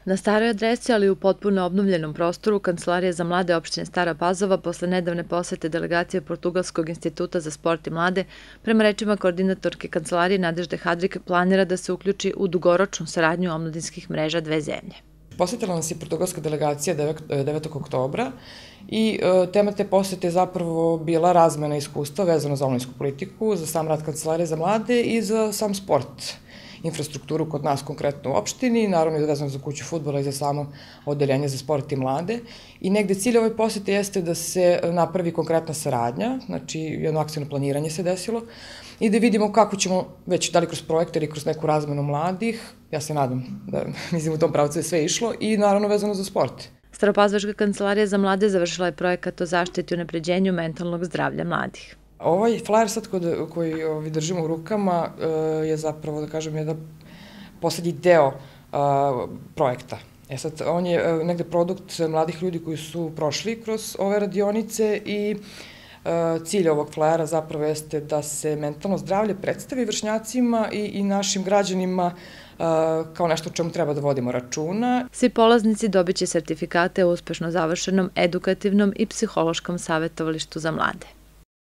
Na staroj adresi, ali u potpuno obnovljenom prostoru, Kancelarija za mlade opštine Stara Pazova posle nedavne posete delegacije Portugalskog instituta za sport i mlade, prema rečima koordinatorke Kancelarije Nadežde Hadrik, planira da se uključi u dugoročnu saradnju omladinskih mreža dve zemlje. Posetila nas je portugalska delegacija 9. oktobra i tema te posete je zapravo bila razmena iskustva vezano za omladinsku politiku, za sam rad Kancelarije za mlade i za sam sport, infrastrukturu kod nas konkretno u opštini, naravno i vezano za kuću fudbala i za samo odeljenje za sport i mlade. I negde cilj ove posete jeste da se napravi konkretna saradnja, znači jedno akcijno planiranje se desilo, i da vidimo kako ćemo, već da li kroz projekte ili kroz neku razmenu mladih, ja se nadam da, mislim, u tom pravcu je sve išlo, i naravno vezano za sport. Staropazovačka kancelarija za mlade završila je projekat o zaštiti i unapređenju mentalnog zdravlja mladih. Ovaj flyer sad koji držimo u rukama je zapravo, da kažem, jedan poslednji deo projekta. Sad, on je negde produkt mladih ljudi koji su prošli kroz ove radionice i cilj ovog flyera zapravo jeste da se mentalno zdravlje predstavi vršnjacima i našim građanima kao nešto o čemu treba da vodimo računa. Svi polaznici dobit će sertifikate o uspešno završenom edukativnom i psihološkom savetovalištu za mlade.